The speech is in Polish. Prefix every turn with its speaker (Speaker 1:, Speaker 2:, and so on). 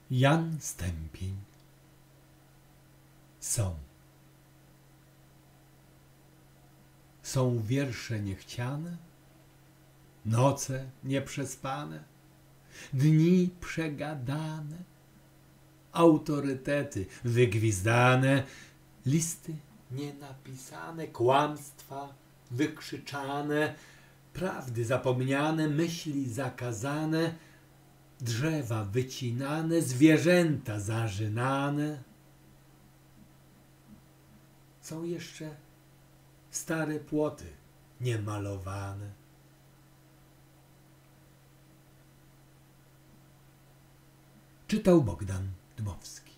Speaker 1: Jan Stępień. Są wiersze niechciane, noce nieprzespane, dni przegadane, autorytety wygwizdane, listy nienapisane, kłamstwa wykrzyczane, prawdy zapomniane, myśli zakazane, drzewa wycinane, zwierzęta zarzynane. Są jeszcze stare płoty niemalowane. Czytał Bogdan Dmowski.